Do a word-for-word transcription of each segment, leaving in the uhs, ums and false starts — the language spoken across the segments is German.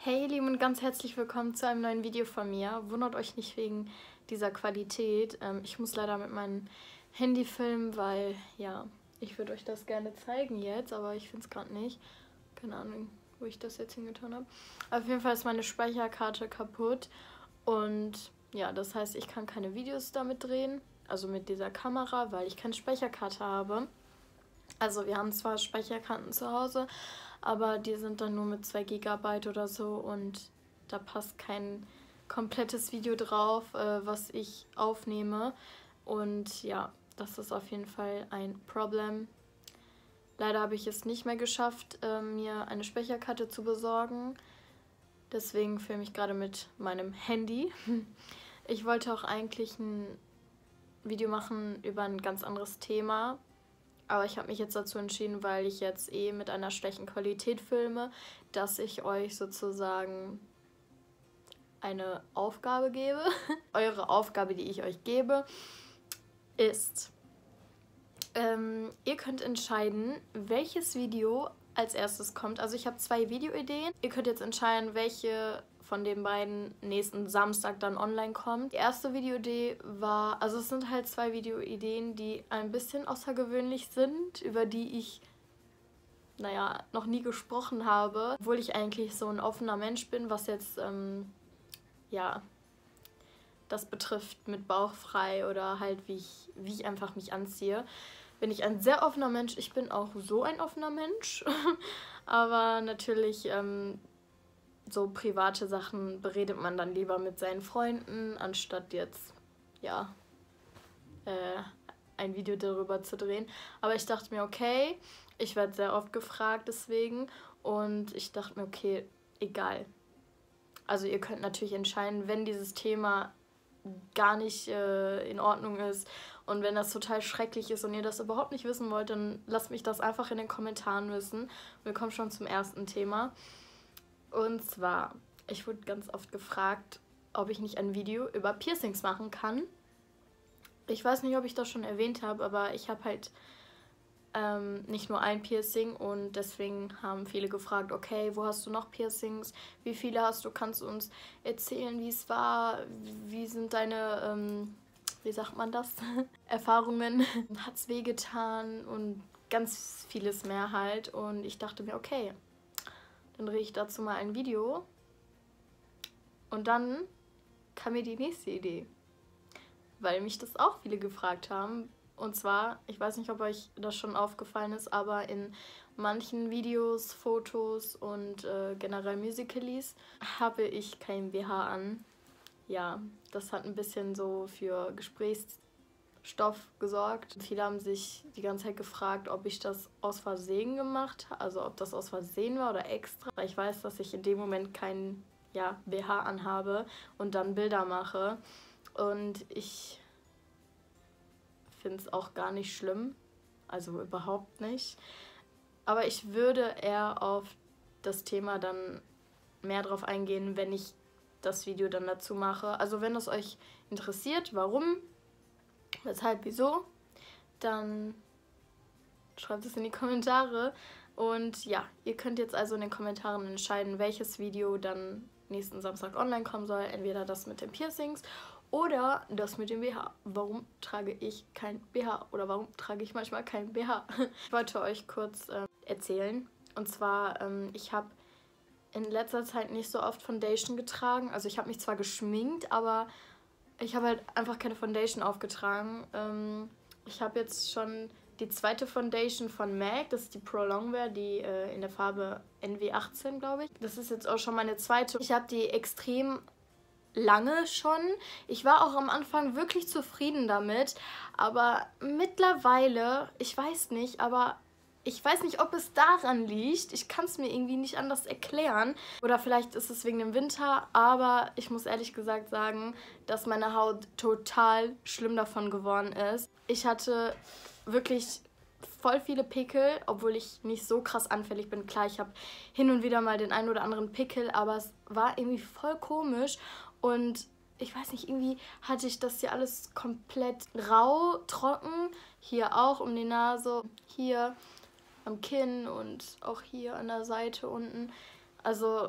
Hey ihr Lieben und ganz herzlich willkommen zu einem neuen Video von mir. Wundert euch nicht wegen dieser Qualität. Ähm, ich muss leider mit meinem Handy filmen, weil, ja, ich würde euch das gerne zeigen jetzt, aber ich finde es gerade nicht. Keine Ahnung, wo ich das jetzt hingetan habe. Auf jeden Fall ist meine Speicherkarte kaputt und ja, das heißt, ich kann keine Videos damit drehen, also mit dieser Kamera, weil ich keine Speicherkarte habe. Also wir haben zwar Speicherkarten zu Hause, aber die sind dann nur mit zwei Gigabyte oder so und da passt kein komplettes Video drauf, äh, was ich aufnehme. Und ja, das ist auf jeden Fall ein Problem. Leider habe ich es nicht mehr geschafft, äh, mir eine Speicherkarte zu besorgen. Deswegen filme ich gerade mit meinem Handy. Ich wollte auch eigentlich ein Video machen über ein ganz anderes Thema. Aber ich habe mich jetzt dazu entschieden, weil ich jetzt eh mit einer schlechten Qualität filme, dass ich euch sozusagen eine Aufgabe gebe. Eure Aufgabe, die ich euch gebe, ist, ähm, ihr könnt entscheiden, welches Video als erstes kommt. Also ich habe zwei Videoideen. Ihr könnt jetzt entscheiden, welche von den beiden nächsten Samstag dann online kommt. Die erste Videoidee war, also es sind halt zwei Videoideen, die ein bisschen außergewöhnlich sind, über die ich, naja, noch nie gesprochen habe. Obwohl ich eigentlich so ein offener Mensch bin, was jetzt, ähm, ja, das betrifft mit Bauch frei oder halt wie ich, wie ich einfach mich anziehe. Bin ich ein sehr offener Mensch. Ich bin auch so ein offener Mensch. Aber natürlich, ähm, so private Sachen beredet man dann lieber mit seinen Freunden, anstatt jetzt, ja, äh, ein Video darüber zu drehen. Aber ich dachte mir, okay, ich werde sehr oft gefragt deswegen und ich dachte mir, okay, egal. Also ihr könnt natürlich entscheiden, wenn dieses Thema gar nicht äh, in Ordnung ist und wenn das total schrecklich ist und ihr das überhaupt nicht wissen wollt, dann lasst mich das einfach in den Kommentaren wissen. Wir kommen schon zum ersten Thema. Und zwar, ich wurde ganz oft gefragt, ob ich nicht ein Video über Piercings machen kann. Ich weiß nicht, ob ich das schon erwähnt habe, aber ich habe halt ähm, nicht nur ein Piercing und deswegen haben viele gefragt, okay, wo hast du noch Piercings? Wie viele hast du? Kannst du uns erzählen, wie es war? Wie sind deine, ähm, wie sagt man das? Erfahrungen? Hat's wehgetan? Und ganz vieles mehr halt. Und ich dachte mir, okay, dann drehe ich dazu mal ein Video und dann kam mir die nächste Idee, weil mich das auch viele gefragt haben. Und zwar, ich weiß nicht, ob euch das schon aufgefallen ist, aber in manchen Videos, Fotos und äh, generell Musicalies habe ich kein B H an. Ja, das hat ein bisschen so für Gesprächsstoff gesorgt. Viele haben sich die ganze Zeit gefragt, ob ich das aus Versehen gemacht habe, also ob das aus Versehen war oder extra. Weil ich weiß, dass ich in dem Moment keinen, ja, B H anhabe und dann Bilder mache. Und ich finde es auch gar nicht schlimm, also überhaupt nicht. Aber ich würde eher auf das Thema dann mehr drauf eingehen, wenn ich das Video dann dazu mache. Also wenn es euch interessiert, warum, weshalb, wieso, dann schreibt es in die Kommentare. Und ja, ihr könnt jetzt also in den Kommentaren entscheiden, welches Video dann nächsten Samstag online kommen soll. Entweder das mit den Piercings oder das mit dem B H. Warum trage ich kein B H? Oder warum trage ich manchmal kein B H? Ich wollte euch kurz äh, erzählen. Und zwar, ähm, ich habe in letzter Zeit nicht so oft Foundation getragen. Also ich habe mich zwar geschminkt, aber ich habe halt einfach keine Foundation aufgetragen. Ähm, ich habe jetzt schon die zweite Foundation von MAC, das ist die Pro Longwear, die äh, in der Farbe N W achtzehn, glaube ich. Das ist jetzt auch schon meine zweite. Ich habe die extrem lange schon. Ich war auch am Anfang wirklich zufrieden damit, aber mittlerweile, ich weiß nicht, aber ich weiß nicht, ob es daran liegt. Ich kann es mir irgendwie nicht anders erklären. Oder vielleicht ist es wegen dem Winter, aber ich muss ehrlich gesagt sagen, dass meine Haut total schlimm davon geworden ist. Ich hatte wirklich voll viele Pickel, obwohl ich nicht so krass anfällig bin. Klar, ich habe hin und wieder mal den einen oder anderen Pickel, aber es war irgendwie voll komisch und ich weiß nicht, irgendwie hatte ich das hier alles komplett rau, trocken. Hier auch um die Nase, hier am Kinn und auch hier an der Seite unten. Also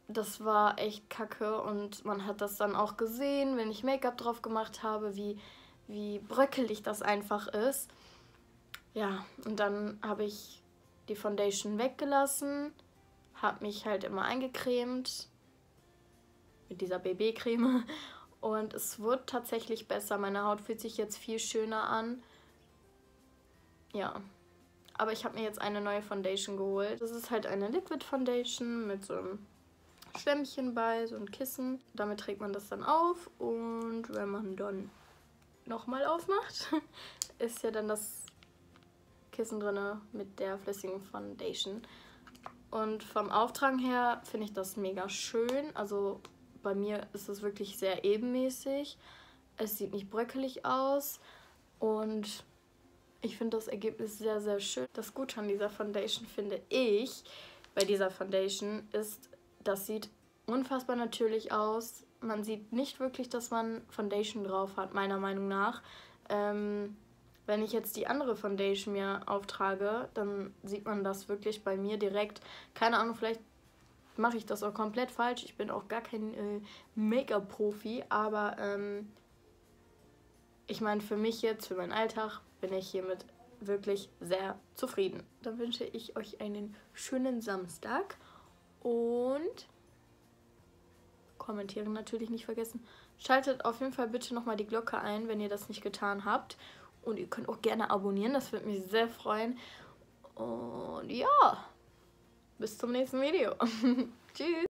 das war echt kacke und man hat das dann auch gesehen, wenn ich Make-up drauf gemacht habe, wie, wie bröckelig das einfach ist. Ja, und dann habe ich die Foundation weggelassen, habe mich halt immer eingecremt mit dieser B B-Creme und es wird tatsächlich besser. Meine Haut fühlt sich jetzt viel schöner an. Ja, aber ich habe mir jetzt eine neue Foundation geholt. Das ist halt eine Liquid Foundation mit so einem Schwämmchen bei, so ein Kissen. Damit trägt man das dann auf und wenn man dann nochmal aufmacht, ist ja dann das Kissen drin mit der flüssigen Foundation. Und vom Auftragen her finde ich das mega schön. Also bei mir ist es wirklich sehr ebenmäßig. Es sieht nicht bröckelig aus und ich finde das Ergebnis sehr, sehr schön. Das Gute an dieser Foundation, finde ich, bei dieser Foundation ist, das sieht unfassbar natürlich aus. Man sieht nicht wirklich, dass man Foundation drauf hat, meiner Meinung nach. Ähm, wenn ich jetzt die andere Foundation mir auftrage, dann sieht man das wirklich bei mir direkt. Keine Ahnung, vielleicht mache ich das auch komplett falsch. Ich bin auch gar kein äh, Make-up-Profi, aber ähm, ich meine, für mich jetzt, für meinen Alltag, bin ich hiermit wirklich sehr zufrieden. Dann wünsche ich euch einen schönen Samstag und kommentieren natürlich nicht vergessen. Schaltet auf jeden Fall bitte nochmal die Glocke ein, wenn ihr das nicht getan habt. Und ihr könnt auch gerne abonnieren, das würde mich sehr freuen. Und ja, bis zum nächsten Video. Tschüss.